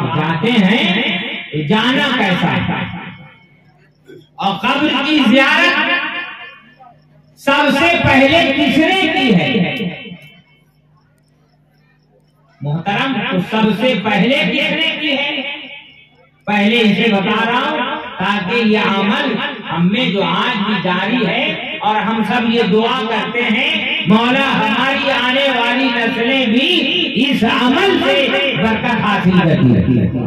جاتے ہیں جانا کیسا ہے؟ اور قبر کی زیارت سب سے پہلے کس نے کی ہے محترم؟ تو سب سے پہلے کس نے کی ہے؟ پہلے اسے بتا رہا ہوں تاکہ یہ عمل ہم میں جو آج بھی جاری ہے اور ہم سب یہ دعا کرتے ہیں مولا ہماری آنے والی نسلیں بھی اس عمل سے برکت حاصل کرتی ہے۔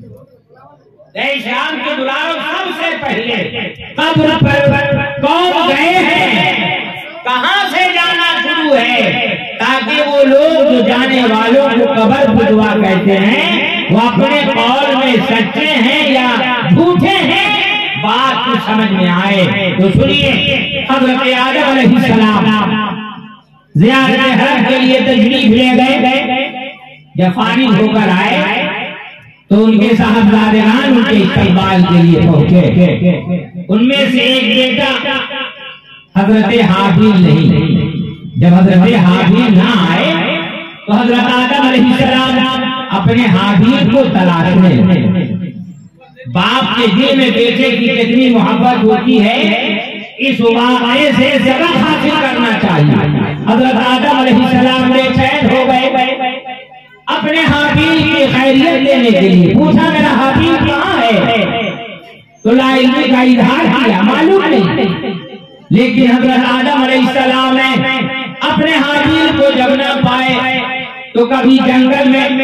شام کے دلاروں سب سے پہلے قبر پر کون گئے ہیں، کہاں سے جانا شروع ہے، تاکہ وہ لوگ جو جانے والوں کو قبر پر دعا کہتے ہیں وہ اپنے قول میں سچے ہیں یا جھوٹے ہیں بات کو سمجھ میں آئے۔ تو سنیے، حضرت آدم علیہ السلام زیارت حرم کے لیے تشریف لے گئے، جب فارغ ہو کر آئے تو ان کے صاحبزادگان ان کے استقبال کے لیے پہنچے۔ ان میں سے ایک بیٹا حضرت حابیل نہیں، جب حضرت حابیل نہ آئے تو حضرت آدم علیہ السلام اپنے حابیل کو تلاشنے لگے۔ باپ کے دل میں بیٹے کی کتنی محبت ہوتی ہے اس واقعے سے سبق حاصل کرنا چاہیے۔ حضرت آدم علیہ السلام بے چین ہو گئے، اپنے حابیل کی خیریت لینے کے لیے پوچھا میرا حابیل کہاں ہے؟ تو لا علمی کا اظہار کیا، معلوم نہیں۔ لیکن حضرت آدم علیہ السلام نے اپنے حابیل کو جب نہ پائے تو کبھی جنگل میں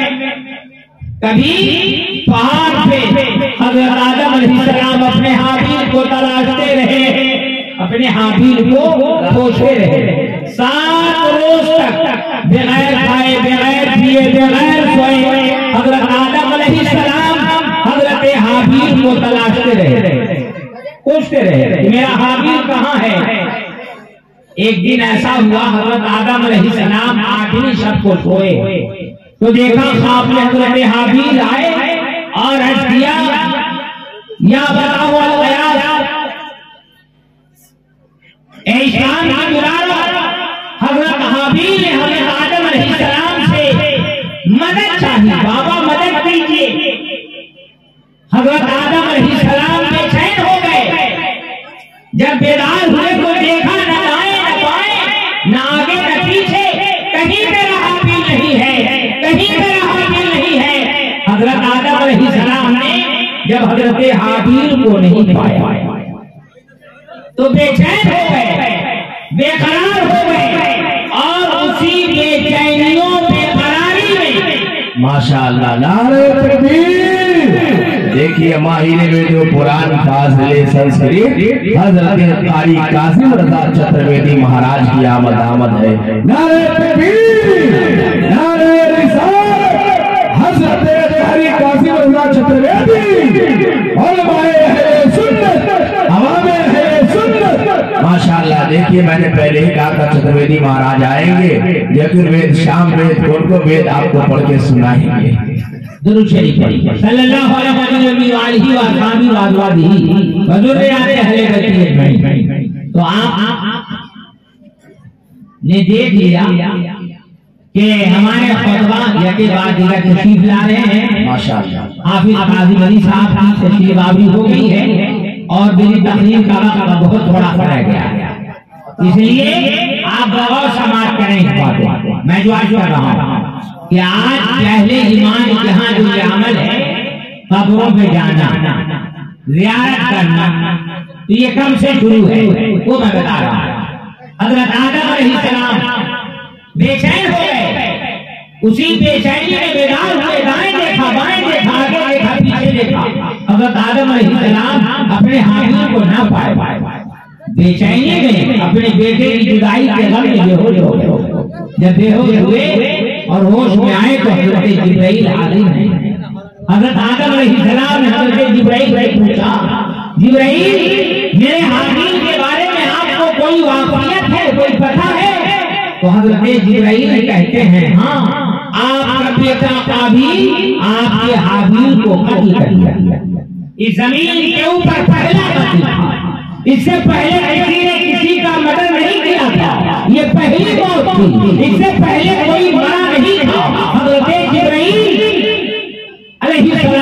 کبھی پہاڑ پہ حضرت آدم علیہ السلام اپنے حابیل کو تلاشتے رہے، اپنے حابیل کو پوچھتے رہے۔ 7 روز تک بغیر کھائے، بغیر پیے، بغیر سوئے حضرت آدم علیہ السلام حضرت حابیل کو تلاشتے رہے، پوچھتے رہے کہ میرا حابیل کہاں ہے۔ ایک دن ایسا ہوا حضرت آدم علیہ السلام 8ویں شب کو سوئے تو دیکھا خواب میں حضرت حابیل آئے اور عرض کیا یا بتاؤ الغیاث، اے شام کی دلاروں، حضرت حابیل نے ہمیں آدم علیہ السلام سے مدد چاہی، بابا مدد کیجئے۔ حضرت آدم علیہ السلام بے چین ہو گئے، جب بیدار ہوئے تو دیکھا نہ دائیں نہ بائیں، نہ آگے نہ پیچھے، کہیں میرا حابیل نہیں ہے، کہیں میرا حابیل نہیں ہے۔ حضرت آدم علیہ السلام نے جب حضرت حابیل کو نہیں پایا تو بے چین ہو گئے، بے قرار ہو گئے، اور اسی بے چینیوں بے قراری میں ماشاءاللہ نعرہ تکبیر۔ دیکھیے ماہر میں جو قرآن فاضل سنسکرت حضرت قاری قاسم رضا چترویدی مہاراج کی آمد ہے۔ نعرہ تکبیر، نعرہ رسالت، حضرت قاری قاسم رضا چترویدی، علماء اہل سنت، عوام اہل سنت۔ ماشاءاللہ دیکھیے میں نے پہلے ہی کہا تھا چترویدی مہاراج آئیں گے، لیکن وید شام وید کون کو وید آپ کو پڑھ کے سنائیں گے۔ درود شریف پڑھیے صلی اللہ علیہ وآلہ وآلہ وذریات اہل بیت اجمعین۔ تو آپ نے دیکھ لیا کہ ہمارے خطبہ یکی بعد دیگر تشریف لا رہے ہیں۔ ماشاءاللہ حافظ قاضی ولی صاحب کی تشریف آوری ہو گئی ہے اور میری تقریر کا وقت بہت تھوڑا رہ گیا ہے، اس لیے آپ غور سماعت کریں اس بات کو۔ میں جو آج کر رہا ہوں کہ آج پہلے ایمان جہاں جو یہ عمل ہے قبروں پہ جانا، زیارت کرنا، تو یہ کم سے شروع ہے وہ میں بتا رہا ہوں۔ حضرت آدم علیہ السلام بے چین ہو گئے، اسی بے چینی میں بیدار ہوئے، دائیں دیکھا، بائیں دیکھا، آگے دیکھا، پیچھے دیکھا، حضرت آدم علیہ السلام اپنے حابیل کو نہ پائے، بے چینی میں اپنے بیٹے کی جدائی کے غم میں بے ہوش ہو گئے۔ جب بے ہوش ہوئے اور ہوش میں آئے تو حضرت جبرائیل حاضر ہیں۔ حضرت آدم علیہ السلام نے حضرت جبرائیل سے پوچھا، جبرائیل میرے حابیل کے بارے میں آپ کو کوئی واقعیت ہے، کوئی پتہ ہے؟ تو حضرت جبرائیل کہتے ہیں ہاں، آپ کا بیٹا قابیل آپ کے حابیل کو قتل کر دیا، اس زمین کے اوپر پہلا قتل تھا، اس سے پہلے کسی نے کسی کا مرڈر نہیں کیا تھا، یہ پہلی موت تھی، اس سے پہلے کوئی مرا نہیں تھا۔ حضرت جبرائیل علیہ السلام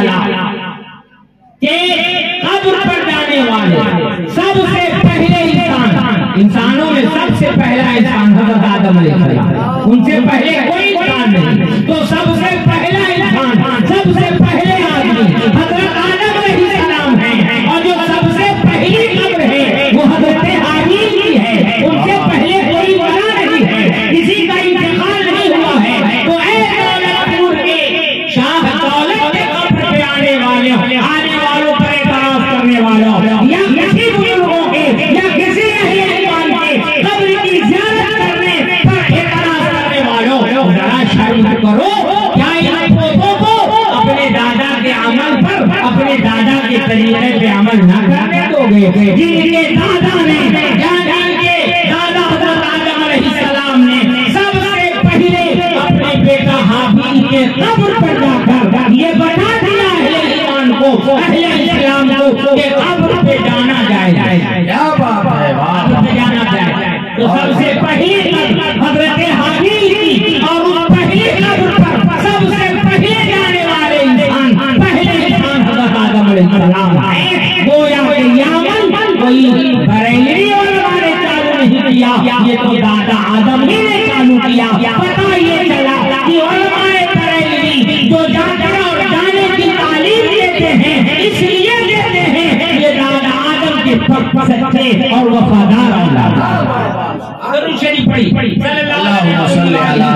تعالیٰ کہ قبر پر جانے والے سب سے پہلے انسانوں میں سب سے پہلا انسان حضرت آدم علیہ السلام، ان سے پہلے کوئی انسان نہیں، تو سب سے پہلا انسان، سب سے پہلے آدمی حضرت آدم علیہ السلام ہیں، اور جو سب سے پہلی قبر ہے وہ حضرت حابیل کی ہے، ان سے پہلے کوئی بنا نہیں ہے، کسی کا انتقال نہیں ہوا ہے۔ تو اے دولت پور کے شاہ دولت کے قبر پہ آنے والوں پر اعتراض کرنے والوں، یا کسی بزرگوں کے یا کسی اہل ایمان کے قبر کی زیارت کرنے پر اعتراض کرنے والوں، ذرا شرم کرو، کیا ان پوتوں کو اپنے دادا کے عمل پر، اپنے دادا کے طریقے پہ عمل نہ کرنے دو گے؟ جن کے دادا نے یا جن کے دادا حضرت آدم علیہ السلام نے سب سے پہلے اپنے بیٹا حابیل کے قبر پر جا کر یہ بتا دیا اہل ایمان کو، اہل اسلام کو کہ قبر پہ جانا جائے، کیا بات ہے، قبر پہ جانا جائے۔ تو سب سے پہلی قبر حضرت حابیل کی، اور اس پہلی قبر پر سب سے پہلے جانے والے انسان، پہلے انسان حضرت آدم علیہ السلام ہیں۔ گویا کہ یہ عمل کوئی بریلوی علماء نے چالو نہیں کیا، یہ تو دادا آدم ہی نے چالو کیا۔ پتہ یہ چلا کہ علماء بریلوی جو جانا اور جانے کی تعلیم دیتے ہیں، اس لیے دیتے ہیں یہ دادا آدم کے سچے اور وفادار اولاد۔ ضرور شریف پڑھی صلی اللہ علیہ وسلم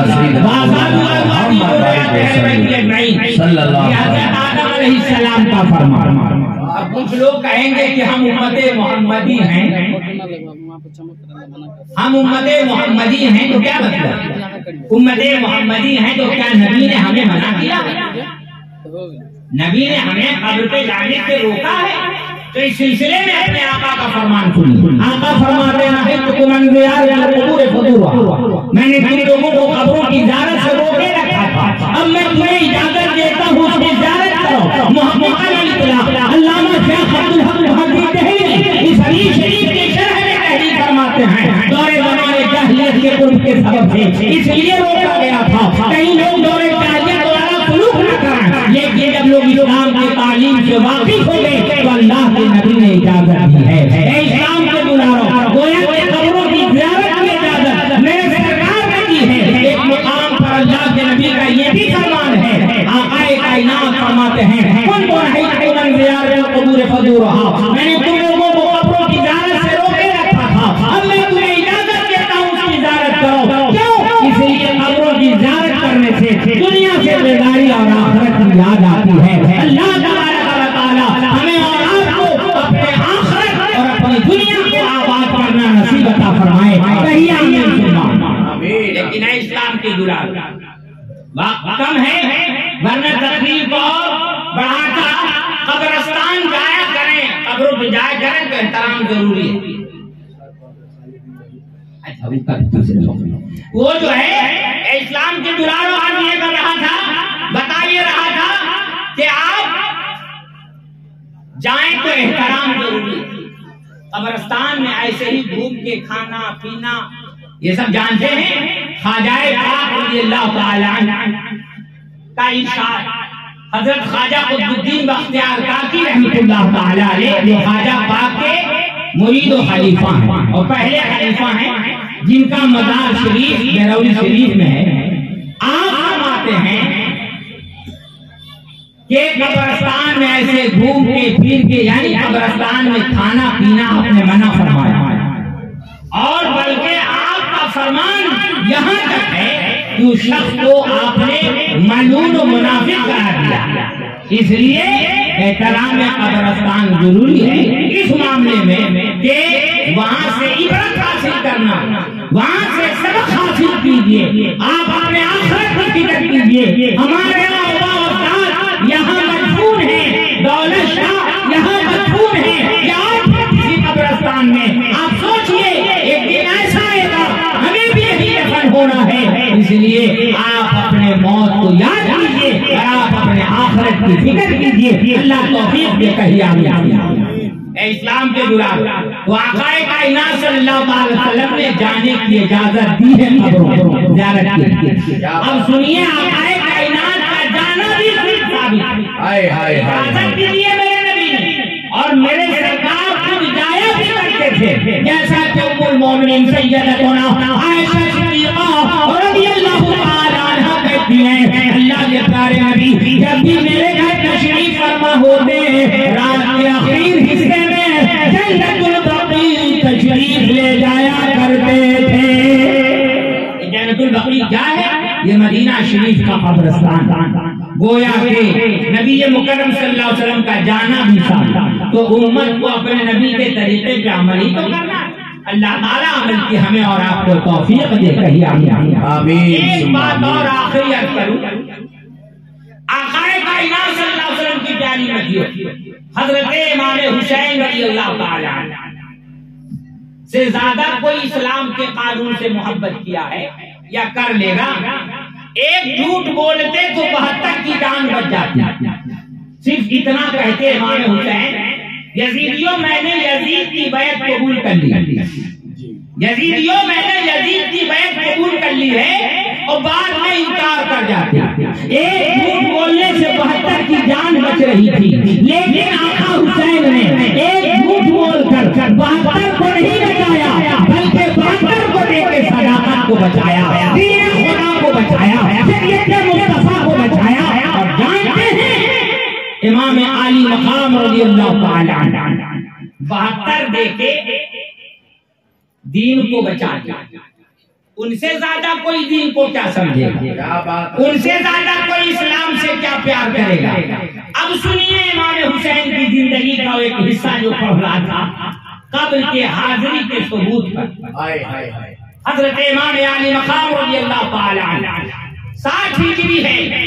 آدم علیہ السلام کا فرمان۔ اب کچھ لوگ کہیں گے کہ ہم امت محمدی ہیں، ہم امت محمدی ہیں، تو کیا مطلب؟ امت محمدی ہیں تو کیا نبی نے ہمیں منع کیا؟ نبی نے ہمیں قبر پہ جانے سے روکا ہے؟ تو اس سلسلے میں اپنے آقا کا فرمان سنیے۔ آقا فرماتے ہیں میں نے تم لوگوں کو قبروں کی زیارت سے روکے رکھا تھا، اب میں تمہیں اجازت دیتا ہوں اس کی زیارت کرو۔ محمد علامہ شیخ عبدالحق محمدی دہلوی اس حدیث شریف کے شرح میں تحریر فرماتے ہیں دور زمانے جاہلیت کے قرب کے سبب سے اس لیے روکا گیا تھا کہیں لوگ دور جاہلیت والا سلوک نہ کریں، لیکن جب لوگ اسلام کی تعلیم سے واقف ہو گئے تو اللہ کے نبی نے اجازت دی ہے۔ اے اسلام کے دلاروں، گویا کہ قبروں کی زیارت کی اجازت میرے سرکار نے دی ہے۔ ایک مقام پر اللہ کے نبی کا یہ بھی فرمان ہے، آقا کائنات فرماتے ہیں کن کو رہیتکم عن زیارت القبور فزورھا، میں نے تم لوگوں کو قبروں کی زیارت سے روکے رکھا تھا، اب میں تمہیں اجازت دیتا ہوں اس کی زیارت کرو۔ کیوں؟ اس لیے قبروں کی زیارت کرنے سے دنیا سے بیداری اور آخرت کی یاد آتی ہے۔ اللہ تبارک و تعالی ہمیں اور آپ کو اپنے آخرت اور اپنی دنیا کو آباد کرنا نصیب عطا فرمائے۔ کہیے آمین ثم آمین۔ لیکن اے اسلام کے دلال، وقت کم ہے، ورنہ تقریر کو بڑھا کر قبرستان جایا کریں، قبروں پہ جایا کریں تو احترام ضروری ہے۔ وہ جو ہے اسلام کے دلالوں آج یہ کر رہا تھا، بتا یہ رہا تھا کہ آپ جائیں تو احترام ضروری ہے۔ قبرستان میں ایسے ہی گھوم کے کھانا پینا یہ سب جانتے ہیں۔ خواجہ پاک رضی اللہ تعالی عنہ کا ارشاد، حضرت خواجہ قطب الدین بختیار کاکی رحمۃ اللہ تعالی علیہ جو خواجہ پاک کے مرید و خلیفہ ہیں اور پہلے خلیفہ ہیں، جن کا مزار شریف بیرونی شریف میں ہے، آپ فرماتے ہیں کہ قبرستان میں ایسے گھوم کے پھر کے، یعنی قبرستان میں کھانا پینا آپ نے منع فرمایا، اور بلکہ آپ کا فرمان یہاں تک ہے کہ اس شخص کو آپ نے ملعون و منافق قرار دیا۔ اس لیے احترام قبرستان ضروری ہے اس معاملے میں کہ وہاں سے عبرت حاصل کرنا، وہاں سے سبق حاصل کیجئے، آپ اپنے آخرت کی فکر کیجئے۔ ہمارے آباء و اجداد یہاں مدفون ہیں، دولت شاہ یہاں مدفون ہیں، یا آپ کسی قبرستان میں آپ سوچئے ایک دن ایسا آئے گا ہمیں بھی یہی دفن ہونا ہے۔ اس لیے آپ اپنے موت کو یاد کیجئے اور آپ اپنے آخرت کی فکر کیجئے۔ اللہ توفیق دے، کہیے آمین۔ اے اسلام کے دلال، تو آقا کائنات صلی اللہ علیہ وسلم نے جانے کی اجازت دی ہے قبروں زیارت کی۔ اب سنیے، آقا کائنات کا جانا بھی صرف ثابت اجازت بھی دی ہے میرے نبی نے، اور میرے سرکار خود جایا بھی کرتے تھے، جیسا کہ ام المومنین سیدتنا عائشہ صدیقہ رضی اللہ تعالی عنہا کہتی ہیں اللہ کے پیارے نبی جب بھی میرے گھر تشریف فرما ہوتے رات کے آخر حصے میں جنت البقیع تشریف لے جایا کرتے تھے۔ جنت البقیع کیا ہے؟ یہ مدینہ شریف کا قبرستان، گویا کہ نبی مکرم صلی اللہ علیہ وسلم کا جانا بھی تھا، تو امت کو اپنے نبی کے طریقے پہ عمل ہی تو کرنا ہے۔ اللہ تعالیٰ عمل کی ہمیں اور آپ کو توفیق دے، کہیے آمین۔ ایک بات اور آخری عرض کروں، آقا کائنات صلی اللہ علیہ وسلم کی پیاری مدیوں حضرت امام حسین رضی اللہ تعالی عنہ سے زیادہ کوئی اسلام کے قانون سے محبت کیا ہے یا کر لے گا؟ ایک جھوٹ بولتے تو 72 کی جان بچ جاتی، صرف اتنا کہتے امام حسین یزیدیوں میں نے یزید کی بیعت قبول کر لی، یزیدیوں میں نے یزید کی بیعت قبول کر لی ہے، اور بعد میں انکار کر جاتے۔ ایک جھوٹ بولنے سے 72 کی جان بچ رہی تھی، لیکن آقا حسین نے ایک جھوٹ بول کر 72 کو نہیں بچایا بلکہ 72 کو دے کے صداقت کو بچایا، دین خدا کو بچایا، شریعت مصطفیٰ کو بچایا۔ اور جانتے ہیں امام علی مقام رضی اللہ تعالی عنہ 72 دے کے دین کو بچا دیا، ان سے زیادہ کوئی دین کو کیا سمجھے گا؟ ان سے زیادہ کوئی اسلام سے کیا پیار کرے گا؟ اب سنیے امام حسین کی زندگی کا ایک حصہ جو پڑھ رہا تھا قبر کے حاضری کے ثبوت پر۔ حضرت امام علی مقام رضی اللہ تعالی عنہ 60 ہجری ہے،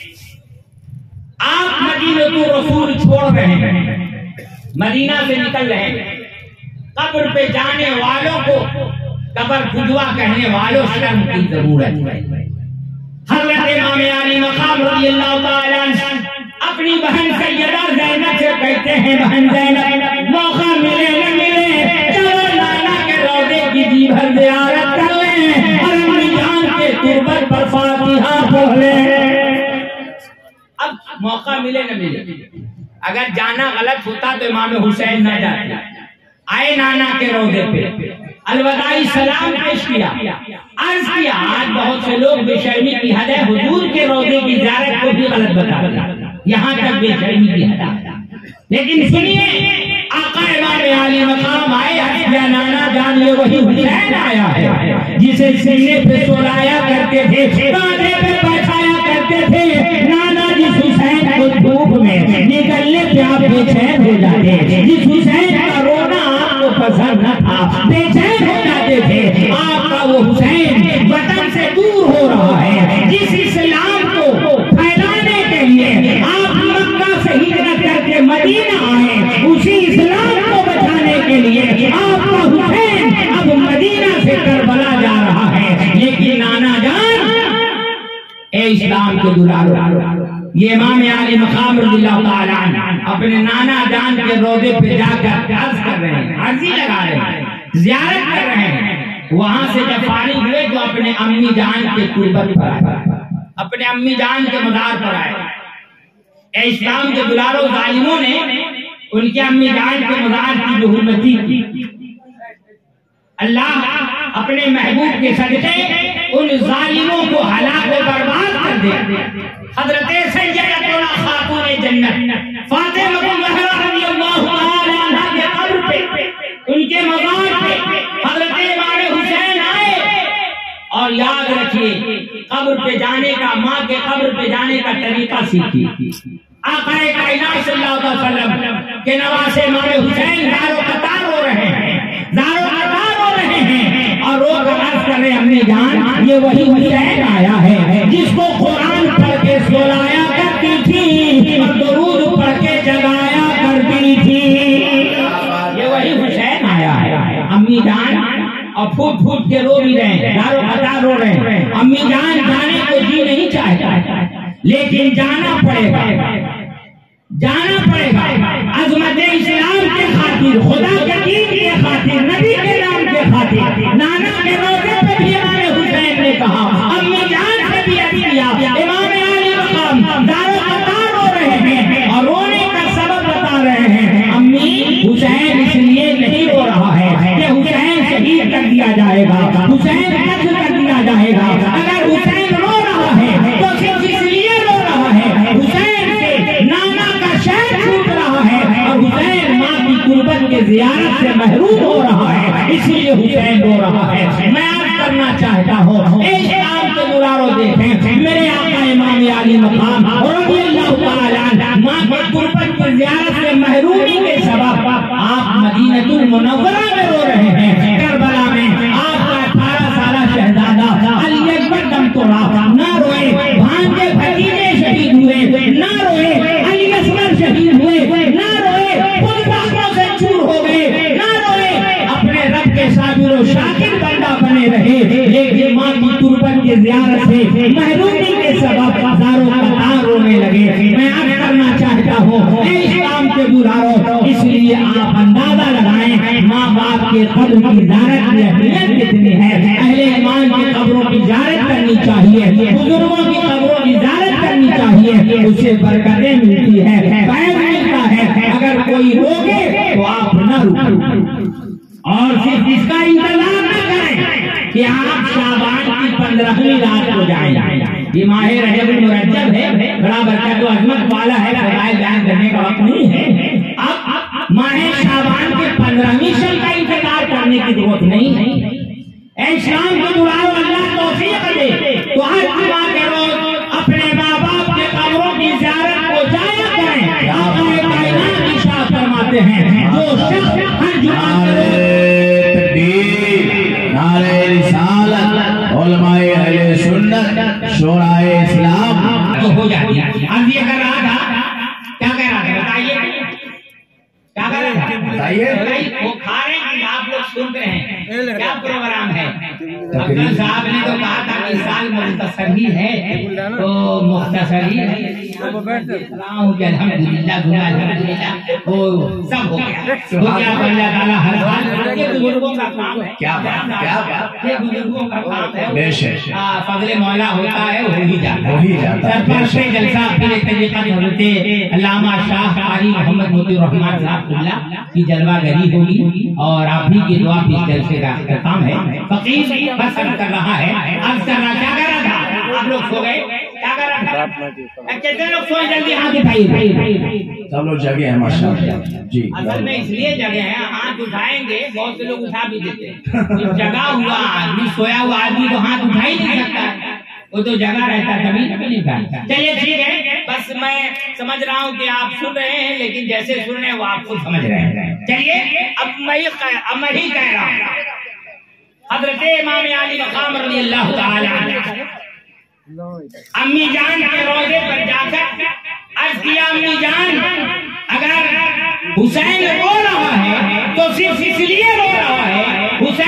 آپ مدینہ رسول چھوڑ رہے ہیں، مدینہ سے نکل رہے ہیں، قبر پہ جانے والوں کو قبر خجوا کہنے والوں شرم کی ضرورت ہے۔ حضرت امام علی مقام رضی اللہ تعالی عنہ اپنی بہن سیدہ زینب سے کہتے ہیں بہن زینب موقع ملے نہ ملے چلو نانا کے روضے کی جی بھر زیارت کر لیں اور اپنی جان کے تربت پر فاتحہ پڑھ لیں۔ اب موقع ملے نہ ملے، اگر جانا غلط ہوتا تو امام حسین نہ جاتے، آئے نانا کے روضے پہ، الوداعی سلام پیش کیا، عرض کیا آج بہت سے لوگ بے شرمی کی حد ہے حضور کے روضے کی زیارت کو بھی غلط بتا دیا، یہاں تک بے شرمی کی حد ہے۔ لیکن سنیے آقا امام علی مقام آئے، عرض کیا نانا جان یہ وہی حسین آیا ہے جسے سینے پہ سلایا کرتے تھے، کاندھے پہ بٹھایا کرتے تھے، نانا جس حسین کو دھوپ میں نکلنے پہ آپ بے چین ہو جاتے، جس حسین کا رونا آپ کو پسند نہ تھا بے چین ہو جاتے تھے، آپ کا وہ حسین وطن سے دور ہو رہا ہے، جس اسلام کو پھیلانے کے لیے آپ مکہ سے ہجرت کر کے مدینہ آئے، اسی اسلام کو بچانے کے لیے آپ کا حسین اب مدینہ سے کربلا جا رہا ہے۔ لیکن نانا جان اے اسلام کے دلالو، یہ امام علی مقام رضی اللہ تعالی عنہ اپنے نانا جان کے روضے پہ جا کر عرض کر رہے ہیں، عرضی لگا رہے ہیں، زیارت کر رہے ہیں۔ وہاں سے جب فارغ ہوئے تو اپنے امی جان کے تربت پر آئے، اپنے امی جان کے مزار پر آئے۔ اے اسلام کے دلالو، ظالموں نے ان کے امی جان کے مزار کی جو حرمتی کی، اللہ اپنے محبوب کے صدقے ان ظالموں کو ہلاک و برباد کر دے۔ حضرت سیدتنا خاتون جنت فاطمہ الزہرا رضی اللہ تعالی عنہا کے قبر پہ، ان کے مزار پہ حضرت امام حسین آئے، اور یاد رکھیے قبر پہ جانے کا، ماں کے قبر پہ جانے کا طریقہ سیکھی۔ آقا کائنات صلی اللہ علیہ وسلم کے نواسے امام حسین زار و قطار ہو رہے ہیں، زار و قطار ہو رہے ہیں، اور رو کر عرض کر رہے ہیں امی جان یہ وہی حسین آیا ہے جس کو قرآن پڑھ کے سلایا کرتی تھی اور درود پڑھ کے جگایا کرتی تھی، یہ وہی حسین آیا ہے۔ امی جان اور پھوٹ پھوٹ کے رو بھی رہے ہیں، زار و قطار رو رہے ہیں، امی جان جانے کو جی نہیں چاہتا لیکن جانا پڑے گا، جانا پڑے گا، عظمت اسلام کے خاطر، خدا کے دین کے خاطر، نبی کے نام کے خاطر۔ نانا کے روزے پہ بھی امام حسین نے کہا، امی جان سے بھی عرض کیا، امام علی مقام زار و قطار ہو رہے حسین قتل کر دیا جائے گا. اگر حسین رو رہا ہے تو صرف اس لیے رو رہا ہے حسین سے نانا کا شہر چھوٹ رہا ہے اور حسین ماں کی قربت کے زیارت سے محروم ہو رہا ہے, اس لیے حسین رو رہا ہے. میں عرض کرنا چاہتا ہوں اے اسلام کے دلارو دیکھیں میرے آقا امام علی مقام رضی اللہ تعالی عنہ ماں کی قربت کی زیارت سے محرومی کے سبب آپ مدینہ المنورہ میں رو رہے ہیں. کربلا میں آپ کا 18 سالہ شہزادہ علی اکبر دم توڑا, نہ روئے بھانجے بھتیجے شہید ہوئے, نہ روئے علی اصغر شہید ہوئے, نہ روئے خود بختوں سے چور ہو گئے, نہ روئے اپنے رب کے صابر و شاکر بندہ بنے رہے, لیکن ماں کی قربت کی زیارت سے محرومی کے سبب ہزاروں قطار رونے لگے. میں عرض کرنا چاہتا ہوں اے اسلام کے دلارو, اس لیے آپ اندازہ لگائیں ماں باپ کے قبر کی زیارت کی اہمیت کتنی ہے. اہل ایمان کی قبروں کی زیارت کرنی چاہیے, بزرگوں کی قبروں کی زیارت کرنی چاہیے, اسے برکتیں ملتی ہے, فیض ملتا ہے. اگر کوئی روکے تو آپ نہ روکیں اور صرف اس کا انتظار نہ کریں کہ آپ شعبان کی 15ویں رات کو جائیں. یہ ماہ رجب المرجب ہے, بڑا برکت و عظمت والا ہے, خدائے بیان کرنے کا وقت نہیں ہے. اب ماہ شعبان کے 15ویں شب کا انتظار کرنے کی ضرورت نہیں ہے. اے اسلام کے دلارو اللہ توفیق دے تو ہر جمعہ کے روز اپنے ماں باپ کے قبروں کی زیارت کو جایا کریں. آقا کائنات ارشاد فرماتے ہیں جو شخص ہر جمعہ کے روز نعرہ رسالت علماء اہل سنت شورائے اسلام تو ہو جاتی ہے. اب یہ کر رہا تھا, کیا کہہ رہا تھا بتائیے, کیا کہہ رہا تھا بتائیے. وہ کھا رہے ہیں, آپ لوگ سن رہے ہیں, کیا پروگرام ہے. افضل صاحب نے تو کہا تھا کہ سال مختصر ہی ہے تو مختصر ہی ہے. الحمدللہ وہ سب ہو گیا. تو کیا اللہ تعالیٰ ہر حال یہ بزرگوں کا کام ہے, کیا بات, یہ بزرگوں کا کام ہے. فضل مولا ہوتا ہے ہو ہی جاتا ہے. سرپرست جلسہ پھر طریقہ حضرت علامہ شاہ قاری محمد موتی الرحمن صاحب اللہ کی جلوہ گری ہوگی اور آپ ہی کی دعا بھی جلسے کا اختتام ہے. فقیر بس کر رہا ہے, عرض کر رہا, کیا کر رہا تھا آپ لوگ سو گئے, کیا کر رہا تھا, کتنے لوگ سوئے جلدی ہاتھ اٹھائیے. سب لوگ جگہ ہیں ماشاءاللہ جی. اصل میں اس لیے جگہ ہیں, ہاتھ اٹھائیں گے بہت سے لوگ اٹھا بھی دیتے ہیں. جگہ ہوا آدمی, سویا ہوا آدمی تو ہاتھ اٹھا ہی نہیں سکتا, وہ تو جگہ رہتا ہے کبھی نہیں اٹھاتا. چلیے ٹھیک ہے, بس میں سمجھ رہا ہوں کہ آپ سن رہے ہیں لیکن جیسے سن رہے ہیں وہ آپ خود سمجھ رہے ہیں. چلیے اب میں ہی کہہ رہا ہوں حضرت امام علی مقام رضی اللہ تعالی عنہ امی جان کے روضے پر جا کر عرض کیا, امی جان اگر حسین رو رہا ہے تو صرف اس لیے رو رہا ہے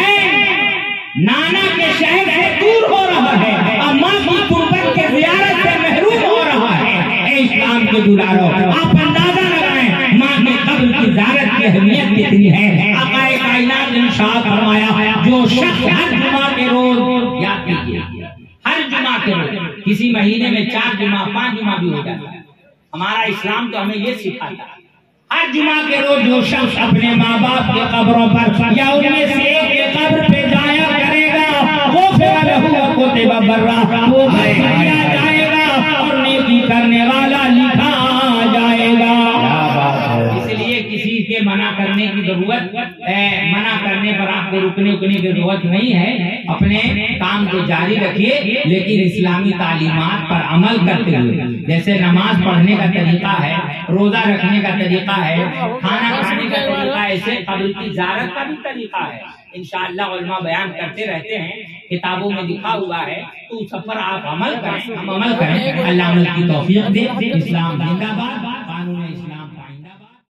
حسین نانا کے شہر سے دور ہو رہا ہے اور ماں کی قربت کے زیارت سے محروم ہو رہا ہے. اے اسلام کے دلارو, آپ اندازہ لگائیں ماں کے قبر کی زیارت کی اہمیت کتنی ہے. آقا کائنات نے ارشاد فرمایا جو شخص ہر جمعہ کے روز, یاد کیجیے ہر جمعہ کے روز, کسی مہینے میں 4 جمعہ 5 جمعہ بھی ہو جاتا ہے, ہمارا اسلام تو ہمیں یہ سکھاتا ہے ہر جمعہ کے روز جو شخص اپنے ماں باپ کے قبروں پر یا ان میں سے ایک کے قبر پہ جایا کرے گا وہ پھر لہو کتب برا, وہ بخشیا جائے گا اور نیکی کرنے والا لکھا جائے گا. اس لیے کسی کے منع کرنے کی ضرورت, منع کرنے پر آپ کو رکنے کی ضرورت نہیں ہے. اپنے کام کو جاری رکھیے لیکن اسلامی تعلیمات پر عمل کرتے ہوئے, جیسے نماز پڑھنے کا طریقہ ہے, روزہ رکھنے کا طریقہ ہے, کھانا کھانے کا طریقہ ہے, ایسے قبر کی زیارت کا بھی طریقہ ہے. انشاءاللہ علماء بیان کرتے رہتے ہیں, کتابوں میں لکھا ہوا ہے, تو اس پر آپ عمل کریں, ہم عمل کریں. اللہ عمل کی توفیق دے. اسلام زندہ باد.